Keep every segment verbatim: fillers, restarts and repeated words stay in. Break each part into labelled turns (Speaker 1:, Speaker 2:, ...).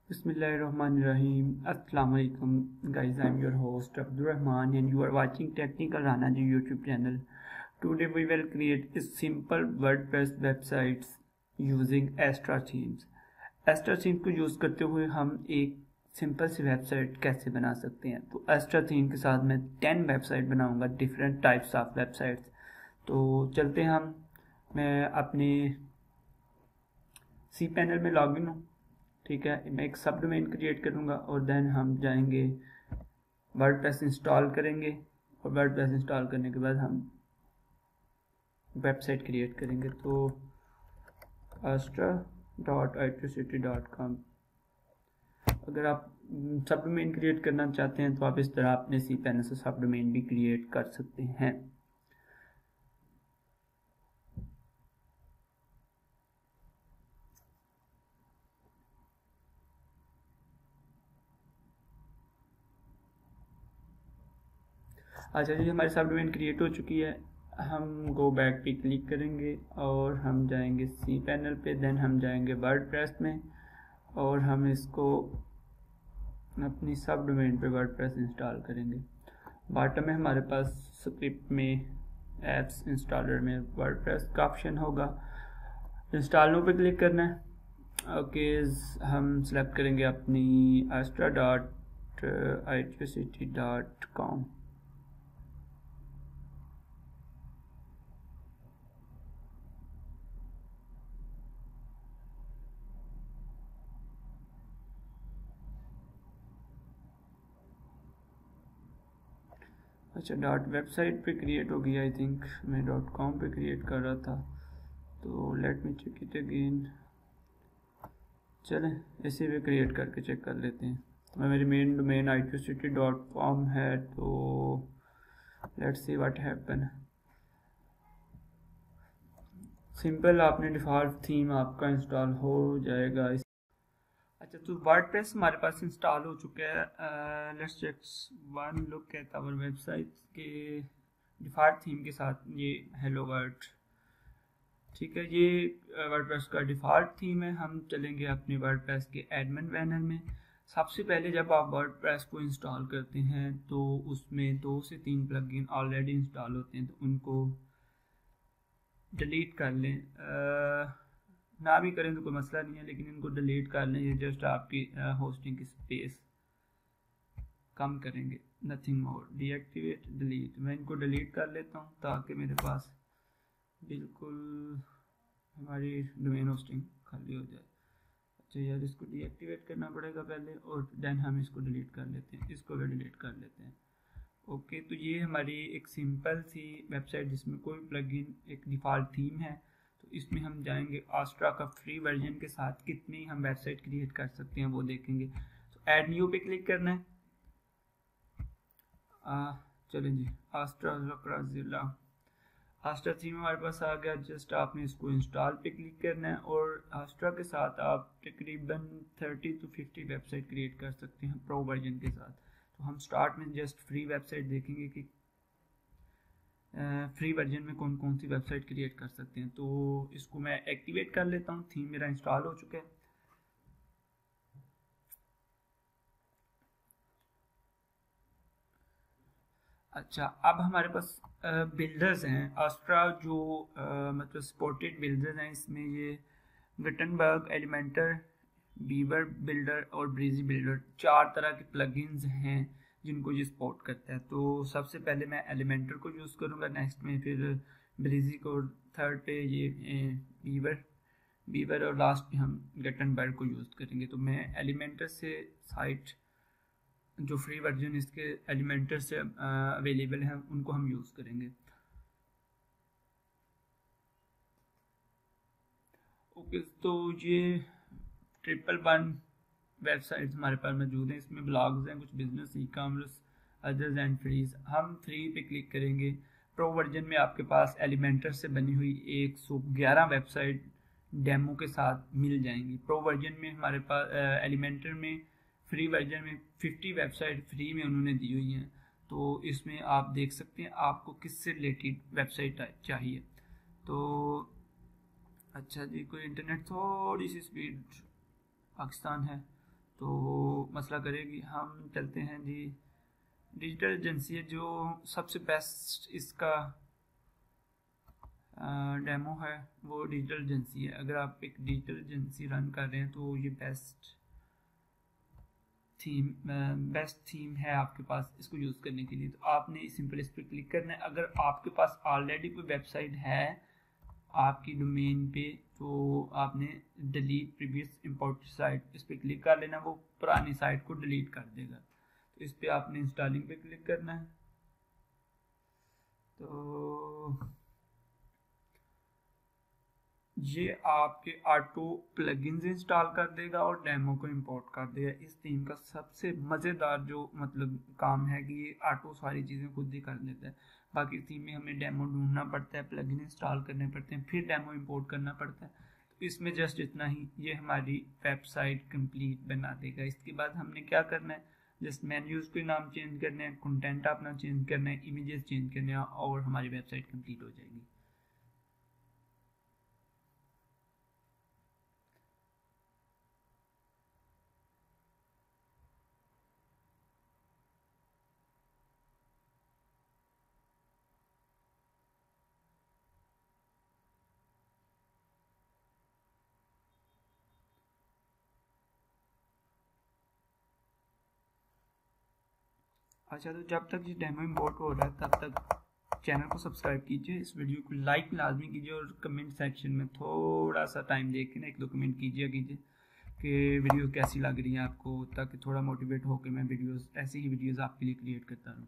Speaker 1: Bismillahirrahmanirrahim. Assalamu alaikum guys, I'm your host Abdul Rahman and you are watching Technical Rana Ji YouTube channel. Today we will create a simple WordPress websites using Astra themes. Astra theme को use करते हुए हम एक simple सी website कैसे बना सकते हैं। तो Astra थीम के साथ मैं टेन वेबसाइट बनाऊंगा, डिफरेंट टाइप्स ऑफ वेबसाइट्स। तो चलते हैं हम मैं अपने सी पैनल में लॉगिन हूँ, ठीक है। मैं एक सब डोमेन क्रिएट करूँगा और देन हम जाएंगे वर्डप्रेस इंस्टॉल करेंगे और वर्डप्रेस इंस्टॉल करने के बाद हम वेबसाइट क्रिएट करेंगे। तो astra dot electricity dot com, अगर आप सब डोमेन क्रिएट करना चाहते हैं तो आप इस तरह अपने सी पैनल से सब डोमेन भी क्रिएट कर सकते हैं। अच्छा जी, हमारी सब डोमेन क्रिएट हो चुकी है। हम गो बैक पे क्लिक करेंगे और हम जाएंगे सी पैनल पे, देन हम जाएंगे वर्डप्रेस में और हम इसको अपनी सब डोमेन पे वर्डप्रेस इंस्टॉल करेंगे। बॉटम में हमारे पास स्क्रिप्ट में एप्स इंस्टॉलर में वर्डप्रेस का ऑप्शन होगा। इंस्टॉल नो पे क्लिक करना है। ओके, हम सेलेक्ट करेंगे अपनी astra dot electricity dot com। अच्छा, डॉट वेबसाइट पे क्रिएट हो गई, आई थिंक मैं डॉट कॉम पे क्रिएट कर रहा था, तो let me check it again. चलें इसी पे क्रिएट करके चेक कर लेते हैं। तो मैं मेरी main domain electricity dot com है, तो let's see what happen. Simple, आपने डिफ़ॉल्ट थीम आपका इंस्टॉल हो जाएगा। अच्छा, तो वर्डप्रेस हमारे पास इंस्टॉल हो चुका है। Let's check one look at our website के डिफ़ॉल्ट थीम के साथ। ये हेलो वर्ल्ड, ठीक है, ये वर्डप्रेस का डिफ़ॉल्ट थीम है। हम चलेंगे अपने वर्डप्रेस के एडमिन पैनल में। सबसे पहले जब आप वर्डप्रेस को इंस्टॉल करते हैं तो उसमें दो से तीन प्लगइन ऑलरेडी इंस्टॉल होते हैं, तो उनको डिलीट कर लें। आ, ना भी करें तो कोई मसला नहीं है, लेकिन इनको डिलीट कर लें। ये जस्ट आपकी होस्टिंग की स्पेस कम करेंगे, नथिंग मोर। डीएक्टिवेट डिलीट, मैं इनको डिलीट कर लेता हूँ ताकि मेरे पास बिल्कुल हमारी डोमेन होस्टिंग खाली हो जाए। अच्छा यार, इसको डीएक्टिवेट करना पड़ेगा पहले और देन हम इसको डिलीट कर लेते हैं। इसको भी डिलीट कर लेते हैं। ओके, तो ये हमारी एक सिंपल सी वेबसाइट जिसमें कोई प्लगइन, एक डिफ़ॉल्ट थीम है। तो इसमें हम जाएंगे आस्ट्रा का फ्री वर्जन के साथ कितनी हम वेबसाइट क्रिएट कर सकते हैं वो देखेंगे। तो ऐड न्यू पे क्लिक करना है। चलें जी, आस्ट्रा जिला आस्ट्रा थीम हमारे पास आ गया। जस्ट आपने इसको इंस्टॉल पे क्लिक करना है और आस्ट्रा के साथ आप तकरीबन thirty to fifty website create कर सकते हैं प्रो वर्जन के साथ। तो हम स्टार्ट में जस्ट फ्री वेबसाइट देखेंगे कि फ्री वर्जन में कौन कौन सी वेबसाइट क्रिएट कर सकते हैं। तो इसको मैं एक्टिवेट कर लेता हूँ। थीम मेरा इंस्टॉल हो चुका है। अच्छा, अब हमारे पास बिल्डर्स हैं आस्ट्रा जो आ, मतलब सपोर्टेड बिल्डर्स हैं। इसमें ये गुटेनबर्ग, एलिमेंटर, बीवर बिल्डर और ब्रीजी बिल्डर, चार तरह के प्लगइन्स हैं जिनको ये सपोर्ट करता है। तो सबसे पहले मैं एलिमेंटर को यूज़ करूँगा, नेक्स्ट में फिर ब्रीजी को, थर्ड पे ये बीवर बीवर और लास्ट पे हम गुटेनबर्ग को यूज़ करेंगे। तो मैं एलिमेंटर से साइट जो फ्री वर्जन इसके एलिमेंटर से अवेलेबल हैं उनको हम यूज़ करेंगे। ओके, तो ये ट्रिपल वन वेबसाइट्स हमारे पास मौजूद हैं। इसमें ब्लॉग्स हैं, कुछ business, e commerce, others and freeze. हम फ्री पे क्लिक करेंगे। प्रो वर्जन में आपके पास एलिमेंटर से बनी हुई एक सौ ग्यारह वेबसाइट डेमो के साथ मिल जाएंगी। प्रो वर्जन में हमारे पास एलिमेंटर में फ्री वर्जन में फिफ्टी वेबसाइट फ्री में उन्होंने दी हुई हैं। तो इसमें आप देख सकते हैं आपको किससे रिलेटेड वेबसाइट चाहिए। तो अच्छा जी, कोई इंटरनेट थोड़ी सी स्पीड पाकिस्तान है तो मसला करेगी। हम चलते हैं जी, डिजिटल एजेंसी है जो सबसे बेस्ट इसका डेमो है वो डिजिटल एजेंसी है। अगर आप एक डिजिटल एजेंसी रन कर रहे हैं तो ये बेस्ट थीम बेस्ट थीम है आपके पास इसको यूज़ करने के लिए। तो आपने सिंपल इस पर क्लिक करना है। अगर आपके पास ऑलरेडी कोई वेबसाइट है आपकी डोमेन पे तो आपने डिलीट प्रीवियस इंपोर्ट साइट इस पर क्लिक कर लेना, वो पुरानी साइट को डिलीट कर देगा। तो इस पर आपने इंस्टॉलिंग पे क्लिक करना है। तो ये आपके ऑटो प्लगइन्स इंस्टॉल कर देगा और डेमो को इंपोर्ट कर देगा। इस थीम का सबसे मज़ेदार जो मतलब काम है कि ये ऑटो सारी चीज़ें खुद ही कर देता है। बाकी थीम में हमें डेमो ढूंढना पड़ता है, प्लगइन इंस्टॉल करने पड़ते हैं, फिर डेमो इंपोर्ट करना पड़ता है। तो इसमें जस्ट इतना ही, ये हमारी वेबसाइट कंप्लीट बना देगा। इसके बाद हमने क्या करना है, जस्ट मेन्यूज़ के नाम चेंज करने हैं, कंटेंट अपना चेंज करना है, इमेजेस चेंज करने हैं और हमारी वेबसाइट कंप्लीट हो जाएगी। अच्छा, तो जब तक ये डेमो इंपोर्ट हो रहा है तब तक चैनल को सब्सक्राइब कीजिए, इस वीडियो को लाइक लाजमी कीजिए और कमेंट सेक्शन में थोड़ा सा टाइम दे के ना एक दो कमेंट कीजिए कीजिए कि वीडियो कैसी लग रही है आपको, ताकि थोड़ा मोटिवेट होकर मैं वीडियोस ऐसी ही वीडियोस आपके लिए क्रिएट करता रहूँ।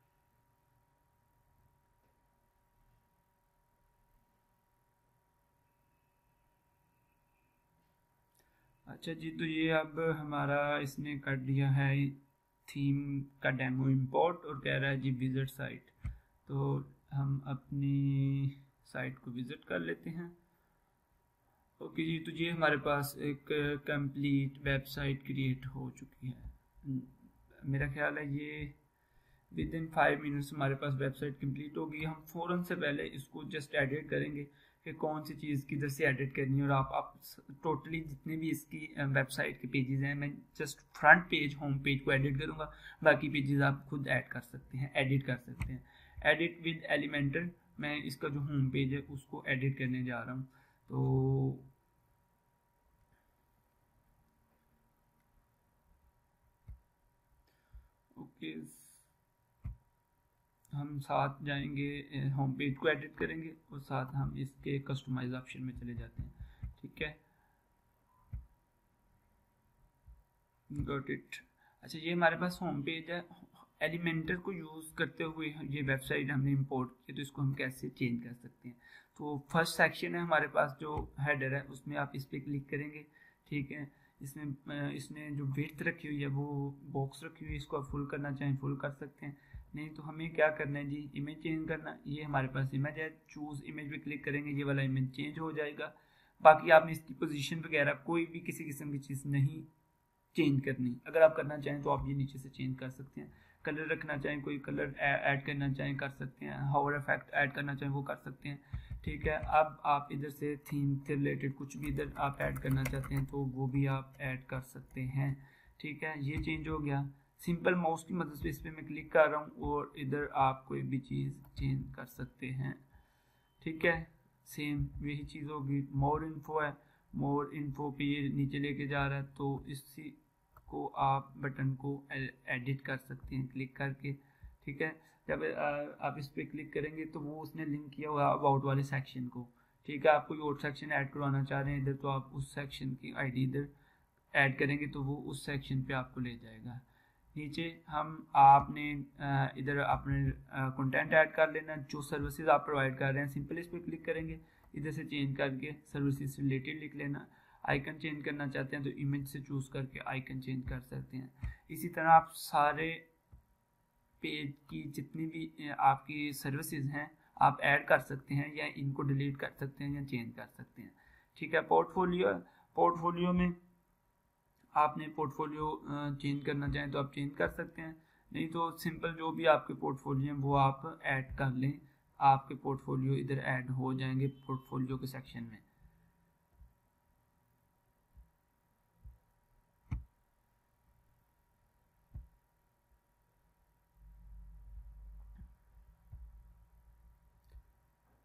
Speaker 1: अच्छा जी, तो ये अब हमारा इसने कर दिया है थीम का डेमो इंपोर्ट और कह रहा है जी विजिट साइट। तो हम अपनी साइट को विजिट कर लेते हैं। ओके जी, तो ये हमारे पास एक कंप्लीट वेबसाइट क्रिएट हो चुकी है। मेरा ख्याल है ये विद इन फाइव मिनट्स हमारे पास वेबसाइट कंप्लीट होगी। हम फ़ौरन से पहले इसको जस्ट एडिट करेंगे कि कौन सी चीज़ किधर से एडिट करनी है। और आप आप टोटली जितने भी इसकी वेबसाइट के पेजेस हैं, मैं just front page home page को एडिट करूँगा, बाकी पेजेस आप खुद ऐड कर सकते हैं, एडिट कर सकते हैं। एडिट विद एलिमेंटर, मैं इसका जो होम पेज है उसको एडिट करने जा रहा हूँ। तो ओके, हम साथ जाएंगे होम पेज को एडिट करेंगे और साथ हम इसके कस्टमाइज ऑप्शन में चले जाते हैं। ठीक है, गॉट इट। अच्छा, ये हमारे पास होम पेज है। एलिमेंटर को यूज़ करते हुए ये वेबसाइट हमने इंपोर्ट की, तो इसको हम कैसे चेंज कर सकते हैं। तो फर्स्ट सेक्शन है हमारे पास जो हेडर है, उसमें आप इस पर क्लिक करेंगे। ठीक है, इसमें इसने जो विड्थ रखी हुई है वो बॉक्स रखी हुई है, इसको आप फुल करना चाहें फुल कर सकते हैं, नहीं तो हमें क्या करना है जी, इमेज चेंज करना। ये हमारे पास इमेज है, चूज़ इमेज पे क्लिक करेंगे, ये वाला इमेज चेंज हो जाएगा। बाकी आपने इसकी पोजीशन वगैरह कोई भी किसी किस्म की चीज़ नहीं चेंज करनी। अगर आप करना चाहें तो आप ये नीचे से चेंज कर सकते हैं। कलर रखना चाहें, कोई कलर ऐड करना चाहें कर सकते हैं, हावर इफेक्ट ऐड करना चाहें वो कर सकते हैं। ठीक है, अब आप इधर से थीम से रिलेटेड कुछ भी इधर आप ऐड करना चाहते हैं तो वो भी आप ऐड कर सकते हैं। ठीक है, ये चेंज हो गया। सिंपल माउस की मदद से इस पर मैं क्लिक कर रहा हूँ और इधर आप कोई भी चीज़ चेंज कर सकते हैं। ठीक है, सेम वही चीज़ होगी। मोर इन्फो है, मोर इन्फो पे ये नीचे लेके जा रहा है, तो इसी को आप बटन को एडिट कर सकते हैं क्लिक करके। ठीक है, जब आप इस पर क्लिक करेंगे तो वो उसने लिंक किया हुआ अबाउट वाले सेक्शन को। ठीक है, आप कोई और सेक्शन ऐड करवाना चाह रहे हैं इधर, तो आप उस सेक्शन की आईडी इधर ऐड करेंगे तो वो उस सेक्शन पे आपको ले जाएगा। नीचे हम आपने इधर अपने कंटेंट ऐड कर लेना, जो सर्विसेज आप प्रोवाइड कर रहे हैं सिंपल इस पर क्लिक करेंगे, इधर से चेंज करके सर्विसेज से रिलेटेड लिख लेना। आइकन चेंज करना चाहते हैं तो इमेज से चूज़ करके आइकन चेंज कर सकते हैं। इसी तरह आप सारे पेज की जितनी भी आपकी सर्विसेज हैं आप ऐड कर सकते हैं, या इनको डिलीट कर सकते हैं या चेंज कर सकते हैं। ठीक है, पोर्टफोलियो पोर्टफोलियो में आपने पोर्टफोलियो चेंज करना चाहें तो आप चेंज कर सकते हैं, नहीं तो सिंपल जो भी आपके पोर्टफोलियो हैं वो आप ऐड कर लें, आपके पोर्टफोलियो इधर ऐड हो जाएंगे पोर्टफोलियो के सेक्शन में।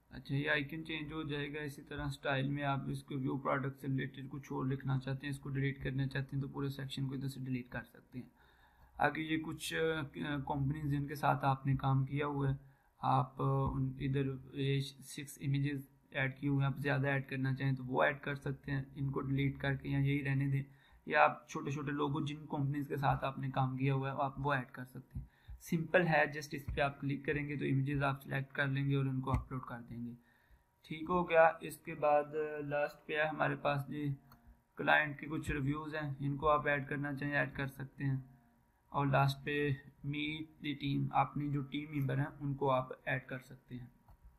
Speaker 1: अच्छा, ये आइकन चेंज हो जाएगा। इसी तरह स्टाइल में आप इसको व्यू प्रोडक्ट से रिलेटेड कुछ और लिखना चाहते हैं, इसको डिलीट करना चाहते हैं तो पूरे सेक्शन को इधर से डिलीट कर सकते हैं। आगे ये कुछ कंपनीज जिनके साथ आपने काम किया हुआ है, आप उन इधर ये सिक्स इमेजेस ऐड किए हुए हैं, आप ज़्यादा ऐड करना चाहें तो वो ऐड कर सकते हैं, इनको डिलीट करके या यही रहने दें। या आप छोटे छोटे लोगों जिन कंपनीज के साथ आपने काम किया हुआ है आप वो ऐड कर सकते हैं। सिंपल है, जस्ट इस पर आप क्लिक करेंगे तो इमेजेस आप सिलेक्ट कर लेंगे और उनको अपलोड कर देंगे। ठीक हो गया। इसके बाद लास्ट पे है हमारे पास जी क्लाइंट के कुछ रिव्यूज़ हैं, इनको आप ऐड करना चाहें ऐड कर सकते हैं। और लास्ट पे मीट द टीम, अपनी जो टीम मेंबर हैं उनको आप ऐड कर सकते हैं।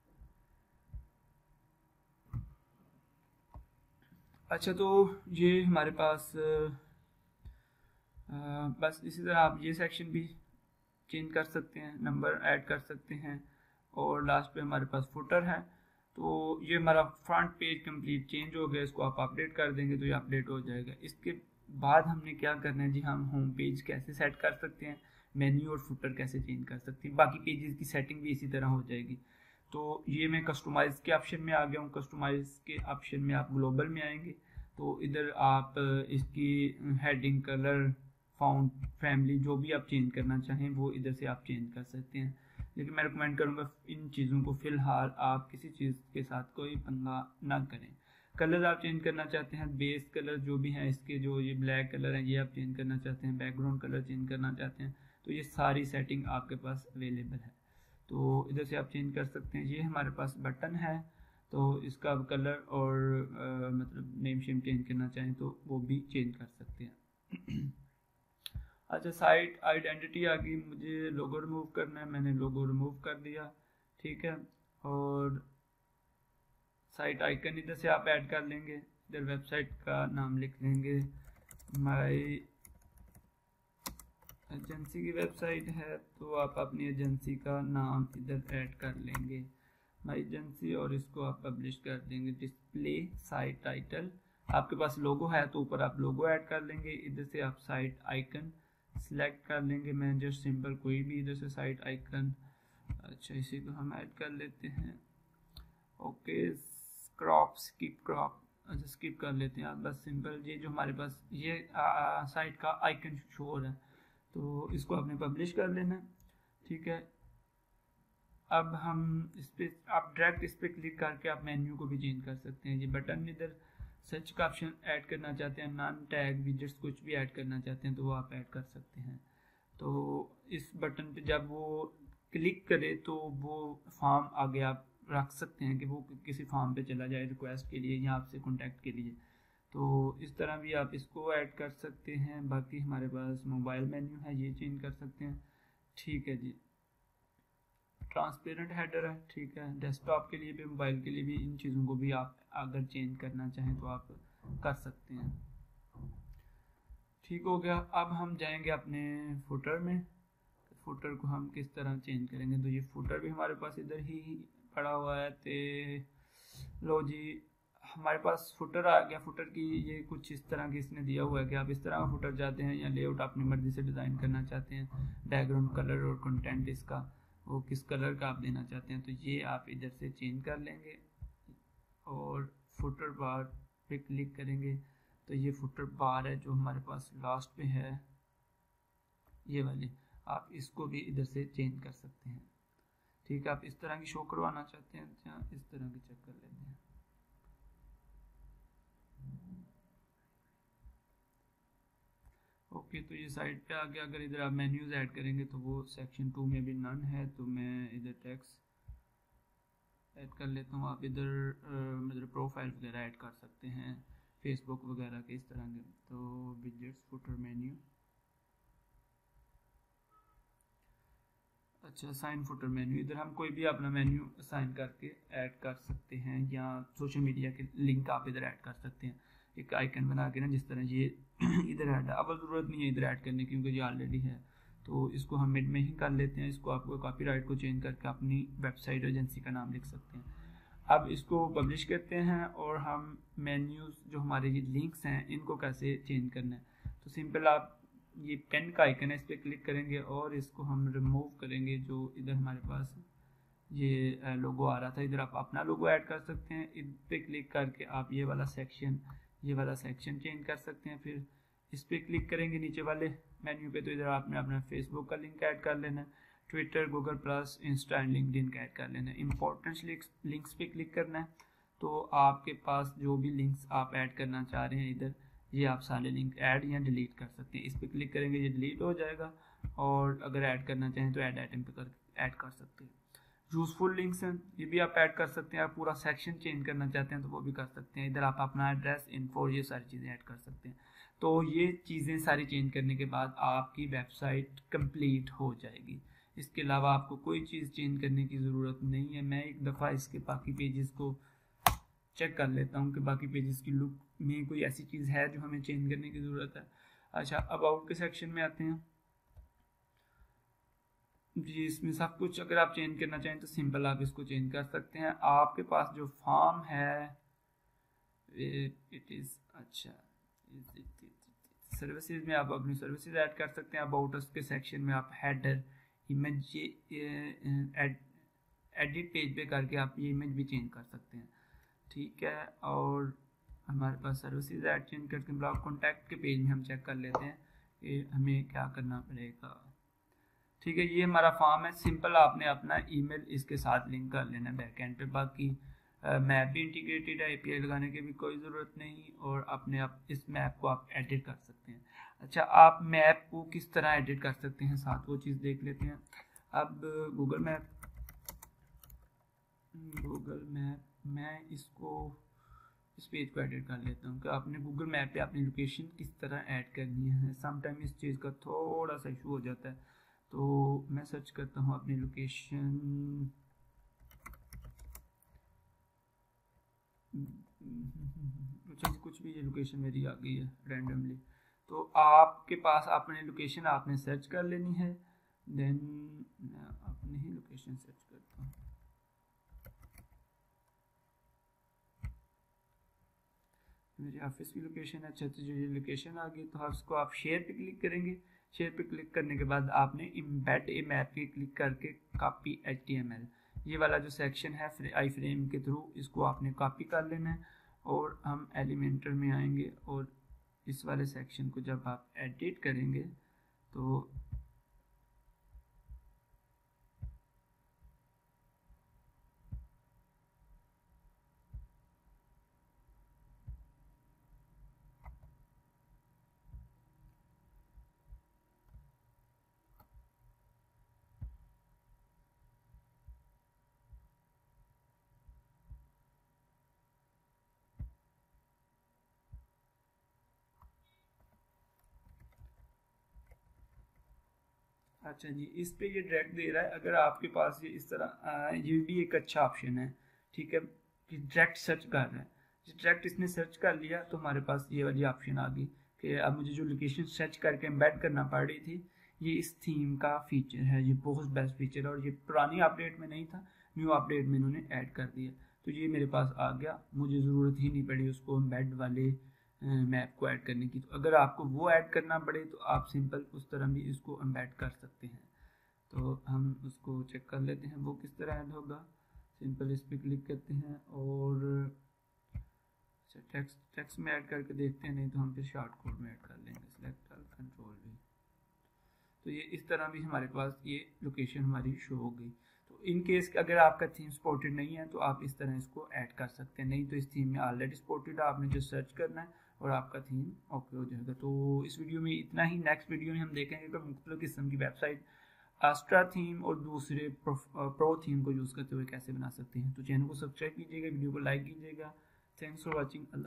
Speaker 1: अच्छा, तो ये हमारे पास आ, बस इसी तरह आप ये सेक्शन भी चेंज कर सकते हैं, नंबर ऐड कर सकते हैं। और लास्ट पे हमारे पास फुटर है। तो ये हमारा फ्रंट पेज कंप्लीट चेंज हो गया, इसको आप अपडेट कर देंगे तो ये अपडेट हो जाएगा। इसके बाद हमने क्या करना है जी, हम होम पेज कैसे सेट कर सकते हैं, मेन्यू और फुटर कैसे चेंज कर सकते हैं, बाकी पेजेस की सेटिंग भी इसी तरह हो जाएगी। तो ये मैं कस्टमाइज के ऑप्शन में आ गया हूँ। कस्टमाइज के ऑप्शन में आप ग्लोबल में आएंगे तो इधर आप इसकी हेडिंग, कलर, फाउंट, फैमिली जो भी आप चेंज करना चाहें वो इधर से आप चेंज कर सकते हैं। लेकिन मैं रिकमेंड करूँगा इन चीज़ों को फ़िलहाल आप किसी चीज़ के साथ कोई पंगा ना करें। कलर आप चेंज करना चाहते हैं, बेस कलर जो भी हैं इसके, जो ये ब्लैक कलर हैं ये आप चेंज करना चाहते हैं, बैकग्राउंड कलर चेंज करना चाहते हैं, तो ये सारी सेटिंग आपके पास अवेलेबल है। तो इधर से आप चेंज कर सकते हैं। ये हमारे पास बटन है तो इसका कलर और आ, मतलब नेम शेम चेंज करना चाहें तो वो भी चेंज कर सकते हैं। अच्छा, साइट आइडेंटिटी आ गई, मुझे लोगो रिमूव करना है, मैंने लोगो रिमूव कर दिया। ठीक है। और साइट आइकन इधर से आप ऐड कर लेंगे, इधर वेबसाइट का नाम लिख लेंगे, माई एजेंसी की वेबसाइट है तो आप अपनी एजेंसी का नाम इधर ऐड कर लेंगे, माई एजेंसी, और इसको आप पब्लिश कर देंगे। डिस्प्ले साइट टाइटल, आपके पास लोगो है तो ऊपर आप लोगो ऐड कर लेंगे। इधर से आप साइट आइकन सिलेक्ट कर लेंगे, मैं जस्ट सिंपल कोई भी इधर से साइट आइकन, अच्छा इसी को हम ऐड कर लेते हैं। ओके, क्रॉप, स्किप क्रॉप, अच्छा स्किप कर लेते हैं आप, बस सिंपल ये जो हमारे पास ये साइट का आइकन शो हो रहा है तो इसको आपने पब्लिश कर लेना है। ठीक है। अब हम इस पर आप डायरेक्ट इस पर क्लिक करके आप मेन्यू को भी चेंज कर सकते हैं। ये बटन इधर सर्च का ऑप्शन ऐड करना चाहते हैं, नॉन टैग विजेट्स कुछ भी ऐड करना चाहते हैं तो वो आप ऐड कर सकते हैं। तो इस बटन पे जब वो क्लिक करे तो वो फॉर्म आगे आप रख सकते हैं कि वो किसी फॉर्म पे चला जाए रिक्वेस्ट के लिए या आपसे कॉन्टैक्ट के लिए। तो इस तरह भी आप इसको ऐड कर सकते हैं। बाकी हमारे पास मोबाइल मेन्यू है, ये चेंज कर सकते हैं। ठीक है जी। ट्रांसपेरेंट हेडर है, ठीक है, डेस्कटॉप के लिए भी मोबाइल के लिए भी इन चीज़ों को भी आप अगर चेंज करना चाहें तो आप कर सकते हैं। ठीक हो गया। अब हम जाएंगे अपने फुटर में, फुटर को हम किस तरह चेंज करेंगे। तो ये फुटर भी हमारे पास इधर ही पड़ा हुआ है। तो लो जी, हमारे पास फुटर आ गया। फुटर की ये कुछ इस तरह की इसने दिया हुआ है कि आप इस तरह का फुटर चाहते हैं या लेआउट अपनी मर्जी से डिज़ाइन करना चाहते हैं, बैकग्राउंड कलर और कंटेंट इसका वो किस कलर का आप देना चाहते हैं तो ये आप इधर से चेंज कर लेंगे। और फुटर बार पे क्लिक करेंगे तो ये फुटर बार है जो हमारे पास लास्ट पे है, ये वाली, आप इसको भी इधर से चेंज कर सकते हैं। ठीक है। आप इस तरह की शो करवाना चाहते हैं या इस तरह की चेक कर लेते हैं। ओके, तो ये साइड पे आ गया। अगर इधर आप मेन्यूज ऐड करेंगे तो वो सेक्शन टू में भी नन है, तो मैं इधर टेक्स्ट ऐड कर लेता हूँ। आप इधर मतलब प्रोफाइल वगैरह ऐड कर सकते हैं, फेसबुक वगैरह के इस तरह के। तो विजेट्स, फुटर, मेन्यू, अच्छा साइन फुटर मेन्यू, इधर हम कोई भी अपना मेन्यू साइन करके ऐड कर सकते हैं या सोशल मीडिया के लिंक आप इधर ऐड कर सकते हैं एक आइकन बना के ना, जिस तरह ये इधर ऐड है। अब ज़रूरत नहीं है इधर ऐड करने की क्योंकि ये ऑलरेडी है, तो इसको हम मिड में ही कर लेते हैं। इसको आपको कॉपीराइट को चेंज करके अपनी वेबसाइट एजेंसी का नाम लिख सकते हैं। अब इसको पब्लिश करते हैं और हम मेन्यूज़ जो हमारे ये लिंक्स हैं इनको कैसे चेंज करना है। तो सिंपल आप ये पेन का आइकन है, इस पर क्लिक करेंगे और इसको हम रिमूव करेंगे जो इधर हमारे पास ये लोगो आ रहा था, इधर आप अपना लोगो ऐड कर सकते हैं। इस पे क्लिक करके आप ये वाला सेक्शन ये वाला सेक्शन चेंज कर सकते हैं। फिर इस पर क्लिक करेंगे नीचे वाले मेन्यू पे, तो इधर आपने अपना फेसबुक का लिंक ऐड कर लेना है, Twitter, Google plus, Insta and LinkedIn का ऐड कर लेना है। इंपॉर्टेंट लिंक्स पे क्लिक करना है, तो आपके पास जो भी लिंक्स आप ऐड करना चाह रहे हैं इधर, ये आप सारे लिंक ऐड या डिलीट कर सकते हैं। इस पर क्लिक करेंगे, ये डिलीट हो जाएगा, और अगर ऐड करना चाहें तो ऐड आइटम पे कर ऐड कर सकते हैं। यूजफुल लिंक्स हैं, ये भी आप ऐड कर सकते हैं। आप पूरा सेक्शन चेंज करना चाहते हैं तो वो भी कर सकते हैं। इधर आप अपना एड्रेस, इन्फो, ये सारी चीज़ें ऐड कर सकते हैं। तो ये चीज़ें सारी चेंज करने के बाद आपकी वेबसाइट कंप्लीट हो जाएगी। इसके अलावा आपको कोई चीज़ चेंज करने की ज़रूरत नहीं है। मैं एक दफ़ा इसके बाकी पेजेस को चेक कर लेता हूँ कि बाकी पेजेस की लुक में कोई ऐसी चीज़ है जो हमें चेंज करने की ज़रूरत है। अच्छा, अबाउट के सेक्शन में आते हैं जी। इसमें सब कुछ अगर आप चेंज करना चाहें तो सिंपल आप इसको चेंज कर सकते हैं। आपके पास जो फॉर्म है इट इज़ अच्छा सर्विसेज में आप अपनी सर्विसेज ऐड कर सकते हैं। अबाउट अस के सेक्शन में आप हेडर, इमेज, एडिट पेज पे करके आप ये इमेज भी चेंज कर सकते हैं, ठीक है। और हमारे पास सर्विसेज ऐड चेंज करके ब्लॉग कॉन्टैक्ट के पेज में हम चेक कर लेते हैं कि हमें क्या करना पड़ेगा, ठीक है। ये हमारा फॉर्म है, सिंपल आपने अपना ईमेल इसके साथ लिंक कर लेना है बैकएंड पे। बाकी मैप भी इंटीग्रेटेड है, एपीआई लगाने की भी कोई ज़रूरत नहीं, और अपने आप इस मैप को आप एडिट कर सकते हैं। अच्छा, आप मैप को किस तरह एडिट कर सकते हैं साथ वो चीज़ देख लेते हैं। अब गूगल मैप गूगल मैप मैं इसको इस पेज को एडिट कर लेता हूँ कि आपने गूगल मैप पे अपनी लोकेशन किस तरह ऐड करनी है। समटाइम इस चीज़ का थोड़ा सा इशू हो जाता है, तो मैं सर्च करता हूँ अपनी लोकेशन। अच्छा, कुछ भी ये लोकेशन मेरी आ गई है रैंडमली, तो आपके पास अपनी लोकेशन आपने सर्च कर लेनी है। देन मैं अपनी ही लोकेशन सर्च करता हूँ। मेरी ऑफिस की लोकेशन है। अच्छा, तो जो ये लोकेशन आ गई, तो उसको आप शेयर पे क्लिक करेंगे। शेयर पे क्लिक करने के बाद आपने इम्बेड ए मैप पे क्लिक करके copy H T M L, ये वाला जो सेक्शन है आई फ्रेम के थ्रू, इसको आपने कॉपी कर लेना है। और हम एलिमेंटर में आएंगे, और इस वाले सेक्शन को जब आप एडिट करेंगे तो अच्छा जी, इस पे ये डायरेक्ट दे रहा है। अगर आपके पास ये इस तरह, ये भी एक अच्छा ऑप्शन है, ठीक है, कि डायरेक्ट सर्च कर रहा है। डायरेक्ट इसने सर्च कर लिया तो हमारे पास ये वाली ऑप्शन आ गई कि अब मुझे जो लोकेशन सर्च करके एम्बेड करना पड़ रही थी, ये इस थीम का फीचर है। ये बहुत बेस्ट फीचर है, और ये पुरानी अपडेट में नहीं था, न्यू अपडेट में इन्होंने ऐड कर दिया। तो ये मेरे पास आ गया, मुझे ज़रूरत ही नहीं पड़ी उसको एम्बेड वाले मैप को ऐड करने की। तो अगर आपको वो ऐड करना पड़े तो आप सिंपल उस तरह भी इसको एम्बेड कर सकते हैं। तो हम उसको चेक कर लेते हैं वो किस तरह ऐड होगा। सिंपल इस पर क्लिक करते हैं, और अच्छा टेक्स्ट टेक्स्ट में ऐड करके देखते हैं, नहीं तो हम फिर शॉर्ट कोड में ऐड कर लेंगे, सिलेक्ट ऑल कंट्रोल भी। तो ये इस तरह भी हमारे पास ये लोकेशन हमारी शो हो गई। तो इन केस अगर आपका थीम सपोर्टेड नहीं है तो आप इस तरह इसको ऐड कर सकते हैं, नहीं तो इस थीम में ऑलरेडी सपोर्टेड है, आपने जो सर्च करना है और आपका थीम ओके हो जाएगा। तो इस वीडियो में इतना ही। नेक्स्ट वीडियो में हम देखेंगे कि मुख्तलिफ किस्म की वेबसाइट आस्ट्रा थीम और दूसरे प्रो, प्रो थीम को यूज़ करते हुए कैसे बना सकते हैं। तो चैनल को सब्सक्राइब कीजिएगा, वीडियो को लाइक कीजिएगा। Thanks for watching.